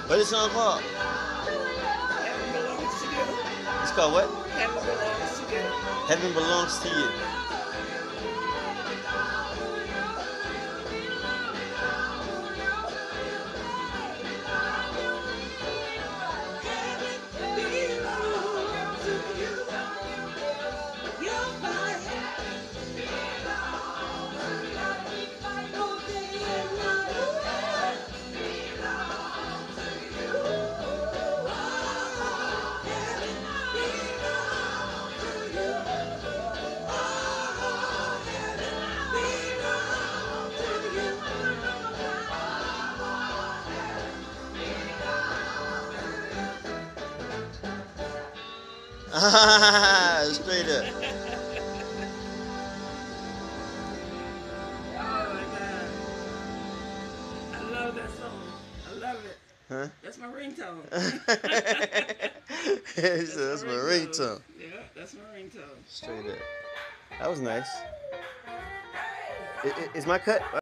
What is the song called? Heaven belongs to you. It's called what? Heaven belongs to you. Heaven Belongs to You. Straight up. Oh my God. I love that song. I love it. Huh? That's my ringtone. That's my ringtone. Yeah, that's my ringtone. Straight up. That was nice. Is my cut?